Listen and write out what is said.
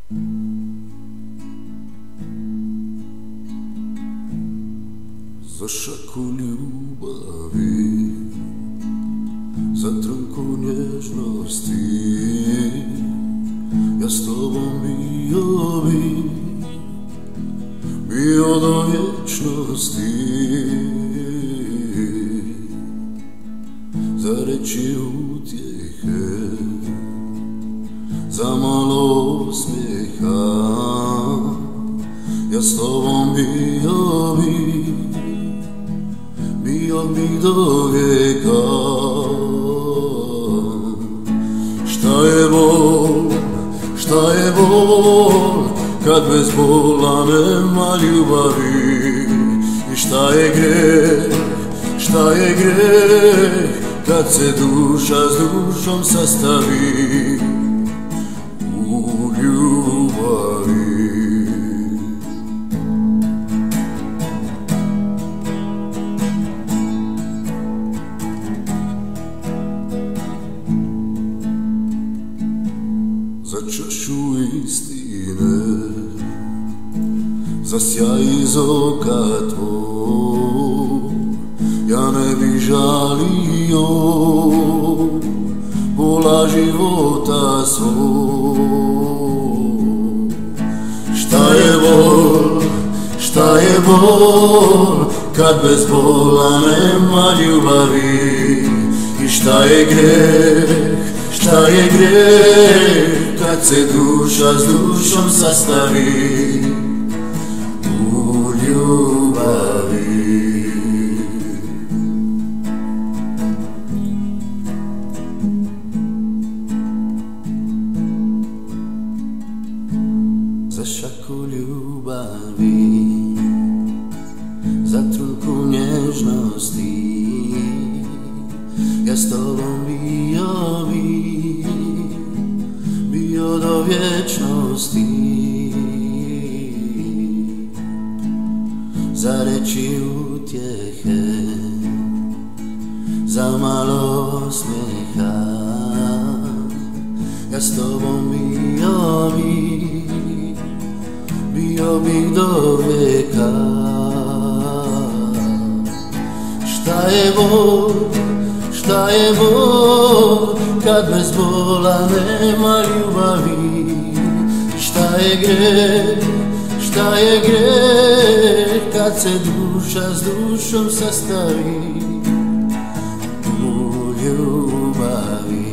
Za šaku ljubavi, za trunku nježnosti, ja s tobom bio do vječnosti. Za reći utjehe, za malo smijeha, ja s tobom bio bi do vijeka. Šta je bol, kad bez bola nema ljubavi? I šta je greh, kad se duša s dušom sastavi u ljubavi? Za čašu istine, za sjaj iz oka tvoj, ja ne bi žalio pola života svoj. Šta je bol, kad bez bola nema ljubavi? I šta je greh, kad se duša s dušom sastavi u ljubavi? Za šaku ljubavi, za trunku nježnosti, ja s tobom bio do vječnosti. Za reći utjehe, za malo smijeha, ja s tobom bio bi do vijeka. Šta je bol, kad bez bola nema ljubavi? Šta je greh, kad se duša s dušom sastavi u ljubavi?